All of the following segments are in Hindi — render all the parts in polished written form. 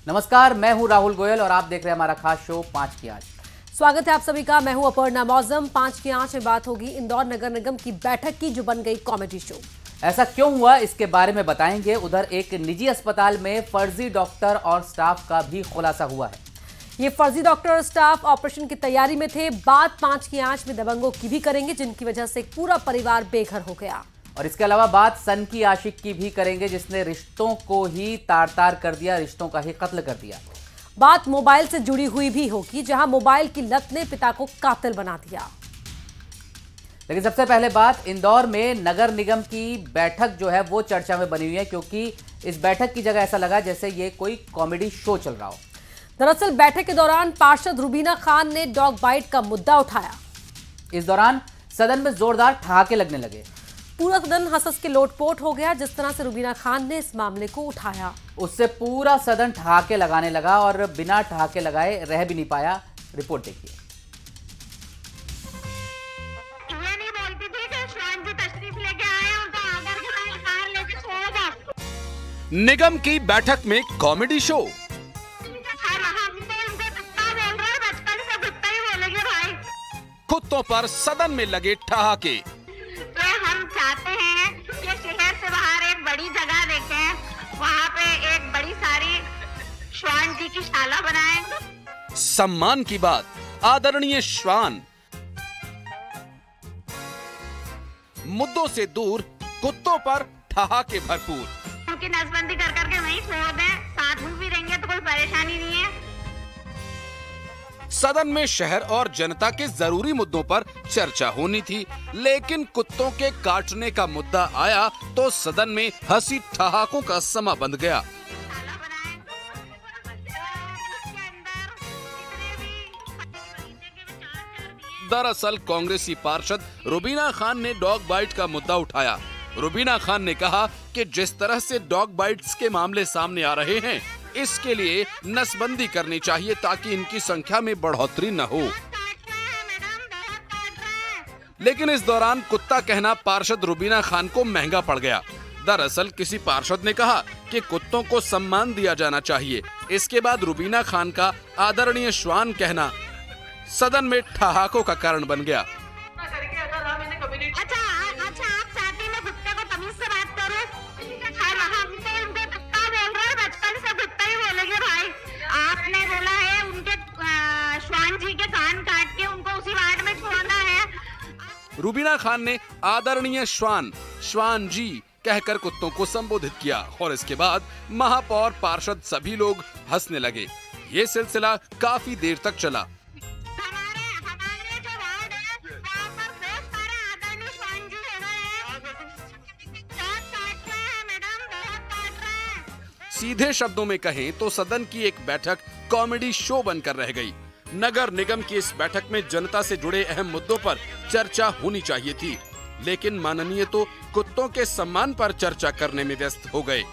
नमस्कार, मैं हूं राहुल गोयल और आप देख रहे हैं हमारा खास शो 5 की आंच। स्वागत है आप सभी का। मैं हूं अपर्णा मौजम। 5 की आंच में बात होगी इंदौर नगर निगम की बैठक की, जो बन गई कॉमेडी शो। ऐसा क्यों हुआ, इसके बारे में बताएंगे। उधर एक निजी अस्पताल में फर्जी डॉक्टर और स्टाफ का भी खुलासा हुआ है। ये फर्जी डॉक्टर और स्टाफ ऑपरेशन की तैयारी में थे। बात 5 की आंच में दबंगों की भी करेंगे, जिनकी वजह से पूरा परिवार बेघर हो गया। और इसके अलावा बात सन की आशिक की भी करेंगे, जिसने रिश्तों को ही तार-तार कर दिया, रिश्तों का ही कत्ल कर दिया। बात मोबाइल से जुड़ी हुई भी होगी, जहां मोबाइल की लत ने पिता को कातिल बना दिया। लेकिन सबसे पहले बात इंदौर में नगर निगम की बैठक जो है वो चर्चा में बनी हुई है, क्योंकि इस बैठक की जगह ऐसा लगा जैसे ये कोई कॉमेडी शो चल रहा हो। दरअसल बैठक के दौरान पार्षद रुबीना खान ने डॉग बाइट का मुद्दा उठाया। इस दौरान सदन में जोरदार ठहाके लगने लगे। पूरा सदन हंस के लोटपोट हो गया। जिस तरह से रुबीना खान ने इस मामले को उठाया, उससे पूरा सदन ठहाके लगाने लगा और बिना ठहाके लगाए रह भी नहीं पाया। रिपोर्ट देखिए। ये नहीं बोलती थी कि श्वान जी तशरीफ लेके आए, उनको आकर के मैं कार लेके छोड़ दो। निगम की बैठक में कॉमेडी शो। हम तो उनको कुत्ता बोल रहे हैं, बचपन से कुत्ता ही बोलेंगे भाई। कुत्तों पर सदन में लगे ठहाके। तो हम चाहते हैं कि शहर से बाहर एक बड़ी जगह देखें, वहाँ पे एक बड़ी सारी श्वान जी की शाला बनाएं। सम्मान की बात, आदरणीय श्वान। मुद्दों से दूर, कुत्तों पर ठहाके भरपूर। उनकी नसबंदी कर करके वहीं छोड़ दें, साथ में भी रहेंगे तो कोई परेशानी नहीं है। सदन में शहर और जनता के जरूरी मुद्दों पर चर्चा होनी थी, लेकिन कुत्तों के काटने का मुद्दा आया तो सदन में हंसी ठहाकों का समा बंध गया। दरअसल कांग्रेसी पार्षद रुबीना खान ने डॉग बाइट का मुद्दा उठाया। रुबीना खान ने कहा कि जिस तरह से डॉग बाइट्स के मामले सामने आ रहे हैं, इसके लिए नसबंदी करनी चाहिए ताकि इनकी संख्या में बढ़ोतरी न हो। लेकिन इस दौरान कुत्ता कहना पार्षद रुबीना खान को महंगा पड़ गया। दरअसल किसी पार्षद ने कहा कि कुत्तों को सम्मान दिया जाना चाहिए। इसके बाद रुबीना खान का आदरणीय श्वान कहना सदन में ठहाकों का कारण बन गया। अच्छा आप चाहती हैं कुत्ते को तमीज से बात करो? हम तो उनको कुत्ता बोल रहे हैं, बचपन से कुत्ता ही बोलेंगे भाई। आपने बोला है उनके श्वान जी के कान काट के उनको उसी वार्ड में छोड़ना है। रुबीना खान ने आदरणीय श्वान जी कहकर कुत्तों को संबोधित किया और इसके बाद महापौर, पार्षद सभी लोग हंसने लगे। ये सिलसिला काफी देर तक चला। हमारे जो वार्ड है वहाँ पर बहुत सारे आदरणीय श्वान जी बहुत काट रहे हैं मैडम, बहुत काट रहे हैं। सीधे शब्दों में कहें तो सदन की एक बैठक कॉमेडी शो बनकर रह गई। नगर निगम की इस बैठक में जनता से जुड़े अहम मुद्दों पर चर्चा होनी चाहिए थी, लेकिन माननीय तो कुत्तों के सम्मान पर चर्चा करने में व्यस्त हो गए।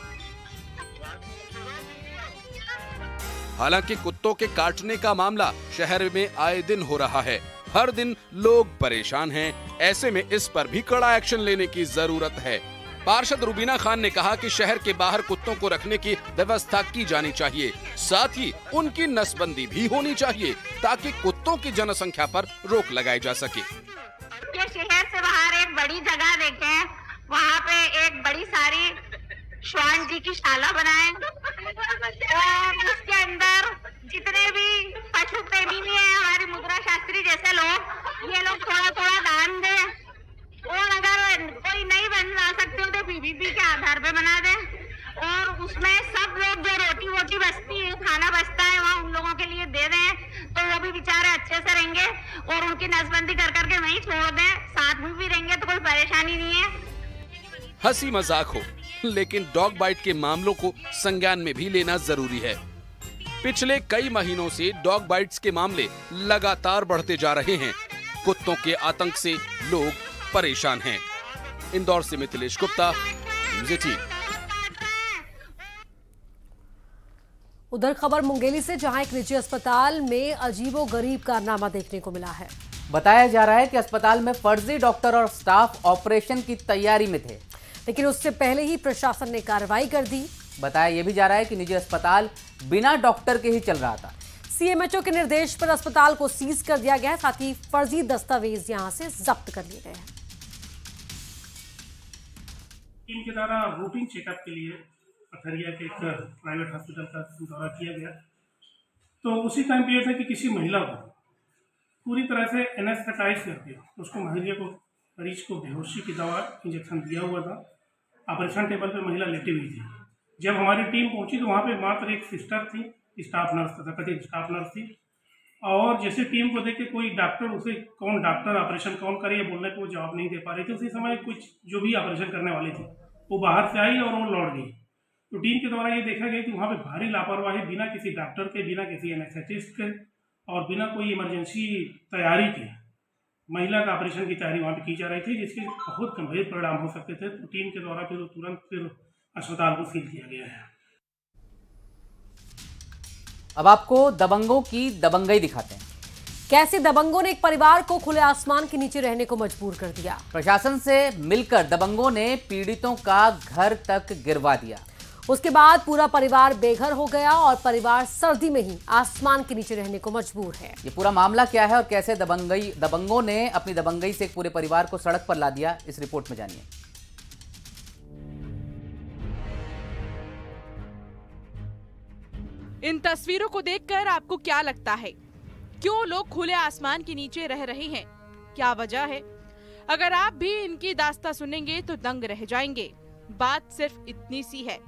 हालांकि कुत्तों के काटने का मामला शहर में आए दिन हो रहा है। हर दिन लोग परेशान हैं। ऐसे में इस पर भी कड़ा एक्शन लेने की जरूरत है। पार्षद रुबीना खान ने कहा कि शहर के बाहर कुत्तों को रखने की व्यवस्था की जानी चाहिए, साथ ही उनकी नसबंदी भी होनी चाहिए ताकि कुत्तों की जनसंख्या पर रोक लगाई जा सके। ये शहर से बाहर एक बड़ी जगह देखें, वहाँ पे एक बड़ी सारी श्वान जी की शाला बनाएं और उसके अंदर जितने भी पशु प्रेमी भी हैं, हमारे मुद्रा शास्त्री जैसे लोग, ये लोग थोड़ा थोड़ा दान दें। और अगर कोई नहीं बनवा सकते हो तो पीपीपी के आधार पे बना दें और उसमें सब लोग जो रोटी वोटी बचती है, खाना बचता है, वहाँ उन लोगों के लिए दे दें तो वो भी बेचारे अच्छे से रहेंगे और उनकी नसबंदी कर करके वहीं छोड़ दें, साथ में भी रहेंगे तो कोई परेशानी नहीं है। हंसी मजाक हो, लेकिन डॉग बाइट के मामलों को संज्ञान में भी लेना जरूरी है। पिछले कई महीनों से डॉग बाइट्स के मामले लगातार बढ़ते जा रहे हैं। कुत्तों के आतंक से लोग परेशान हैं। इंदौर से मिथिलेश गुप्ता, न्यूज़ 18। उधर खबर मुंगेली से, जहां एक निजी अस्पताल में अजीबोगरीब कारनामा देखने को मिला है। बताया जा रहा है कि अस्पताल में फर्जी डॉक्टर और स्टाफ ऑपरेशन की तैयारी में थे, लेकिन उससे पहले ही प्रशासन ने कार्रवाई कर दी। बताया यह भी जा रहा है कि निजी अस्पताल बिना डॉक्टर के ही चल रहा था। सीएमएचओ के निर्देश पर अस्पताल को सीज कर दिया गया है, साथ ही फर्जी दस्तावेज यहां से जब्त कर लिए गए हैं। टीम के द्वारा रूटीन चेकअप के लिए पथरिया के एक प्राइवेट हॉस्पिटल का दौरा किया गया, तो उसी टाइम पे यह था कि किसी महिला को पूरी तरह से एनेस्थेटाइज करके उसको मरीज को बेहोशी की दवा इंजेक्शन दिया हुआ था। ऑपरेशन टेबल पे महिला लेटी हुई थी। जब हमारी टीम पहुंची तो वहाँ पे मात्र एक सिस्टर थी, स्टाफ नर्स तथा कथित स्टाफ नर्स थी, और जैसे टीम को देख के कोई डॉक्टर उसे कौन डॉक्टर ऑपरेशन कौन करे ये बोलने को वो जवाब नहीं दे पा रही थी। उसी समय कुछ जो भी ऑपरेशन करने वाली थी वो बाहर से आई और वो लौट गई। तो टीम के द्वारा ये देखा गया कि वहाँ पे भारी लापरवाही बिना किसी डॉक्टर के, बिना किसी एनेस्थेटिस्ट के और बिना कोई इमरजेंसी तैयारी के महिला का ऑपरेशन की तैयारी वहाँ पे की जा रही थी, जिसके बहुत गंभीर परिणाम हो सकते थे। तो टीम के द्वारा फिर तुरंत अस्पताल को सील किया गया है। अब आपको दबंगों की दबंगई दिखाते हैं। कैसे दबंगों ने एक परिवार को खुले आसमान के नीचे रहने को मजबूर कर दिया। प्रशासन से मिलकर दबंगों ने पीड़ितों का घर तक गिरवा दिया। उसके बाद पूरा परिवार बेघर हो गया और परिवार सर्दी में ही आसमान के नीचे रहने को मजबूर है। ये पूरा मामला क्या है और कैसे दबंगों ने अपनी दबंगई से पूरे परिवार को सड़क पर ला दिया, इस रिपोर्ट में जानिए। इन तस्वीरों को देखकर आपको क्या लगता है? क्यों लोग खुले आसमान के नीचे रह रहे हैं? क्या वजह है? अगर आप भी इनकी दास्तां सुनेंगे तो दंग रह जाएंगे। बात सिर्फ इतनी सी है,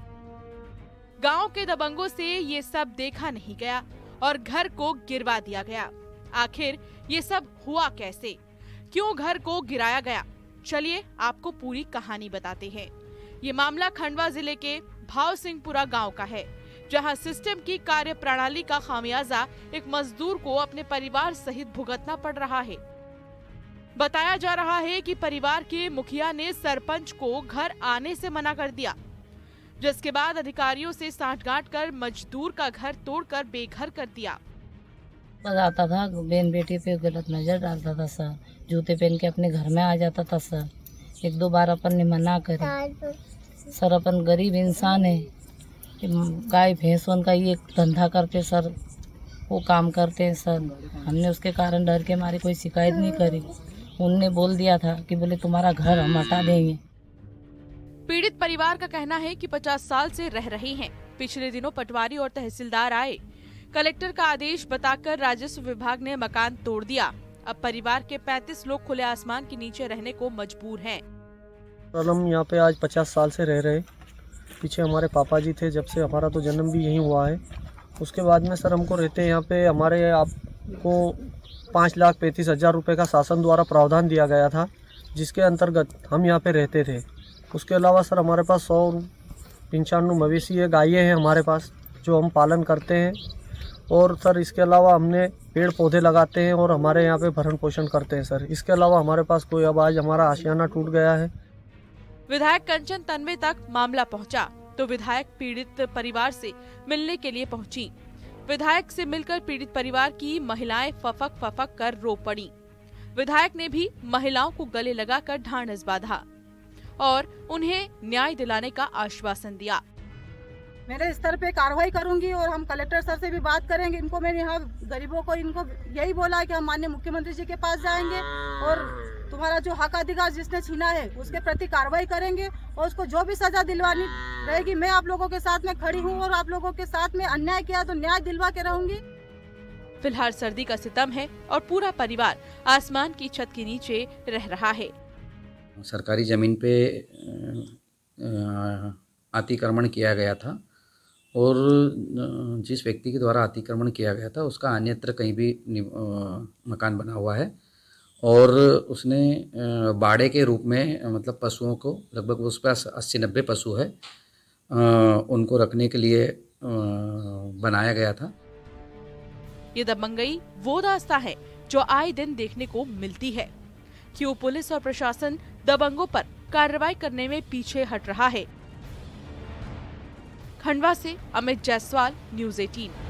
गांव के दबंगों से ये सब देखा नहीं गया और घर को गिरवा दिया गया। आखिर ये सब हुआ कैसे? क्यों घर को गिराया गया? चलिए आपको पूरी कहानी बताते हैं। ये मामला खंडवा जिले के भाव सिंहपुरा गांव का है, जहां सिस्टम की कार्य प्रणाली का खामियाजा एक मजदूर को अपने परिवार सहित भुगतना पड़ रहा है। बताया जा रहा है कि परिवार के मुखिया ने सरपंच को घर आने से मना कर दिया, जिसके बाद अधिकारियों से सांठगांठ कर मजदूर का घर तोड़कर बेघर कर दिया। बताता था, बहन बेटी पे गलत नजर डालता था सर, जूते पहन के अपने घर में आ जाता था सर। एक दो बार अपन ने मना करे सर, अपन गरीब इंसान है, गाय भैंसों का ये धंधा करते सर, वो काम करते हैं सर। हमने उसके कारण डर के मारे कोई शिकायत नहीं करी। उनने बोल दिया था कि बोले तुम्हारा घर हम हटा देंगे। पीड़ित परिवार का कहना है कि 50 साल से रह रहे हैं। पिछले दिनों पटवारी और तहसीलदार आए, कलेक्टर का आदेश बताकर राजस्व विभाग ने मकान तोड़ दिया। अब परिवार के 35 लोग खुले आसमान के नीचे रहने को मजबूर हैं। हम यहाँ पे आज 50 साल से रह रहे। पीछे हमारे पापा जी थे, जब से हमारा तो जन्म भी यहीं हुआ है। उसके बाद में सर हमको रहते यहाँ पे हमारे आपको 5,35,000 रुपये का शासन द्वारा प्रावधान दिया गया था, जिसके अंतर्गत हम यहाँ पे रहते थे। उसके अलावा सर हमारे पास 195 मवेशी है, गायें हैं हमारे पास, जो हम पालन करते हैं। और सर इसके अलावा हमने पेड़ पौधे लगाते हैं और हमारे यहाँ पे भरण पोषण करते हैं सर। इसके अलावा हमारे पास कोई, अब आज हमारा आशियाना टूट गया है। विधायक कंचन तन्वे तक मामला पहुंचा तो विधायक पीड़ित परिवार से मिलने के लिए पहुंची। विधायक से मिलकर पीड़ित परिवार की महिलाएं फफक फफक कर रो पड़ी। विधायक ने भी महिलाओं को गले लगाकर ढांढस बांधा और उन्हें न्याय दिलाने का आश्वासन दिया। मेरे स्तर पे कार्रवाई करूंगी और हम कलेक्टर सर से भी बात करेंगे। इनको मैंने यहाँ गरीबों को इनको यही बोला कि हम माननीय मुख्यमंत्री जी के पास जाएंगे और तुम्हारा जो हक अधिकार जिसने छीना है उसके प्रति कार्रवाई करेंगे और उसको जो भी सजा दिलवानी रहेगी मैं आप लोगों के साथ में खड़ी हूँ और आप लोगों के साथ में अन्याय किया तो न्याय दिलवा के रहूंगी। फिलहाल सर्दी का सितम है और पूरा परिवार आसमान की छत के नीचे रह रहा है। सरकारी जमीन पे अतिक्रमण किया गया था और जिस व्यक्ति के द्वारा अतिक्रमण किया गया था उसका अन्यत्र कहीं भी मकान बना हुआ है और उसने बाड़े के रूप में मतलब पशुओं को, लगभग उस पर 80-90 पशु है, उनको रखने के लिए बनाया गया था। ये दबंगई वो दास्ता है जो आए दिन देखने को मिलती है। क्यों पुलिस और प्रशासन दबंगों पर कार्रवाई करने में पीछे हट रहा है? खंडवा से अमित जायसवाल, न्यूज़ 18।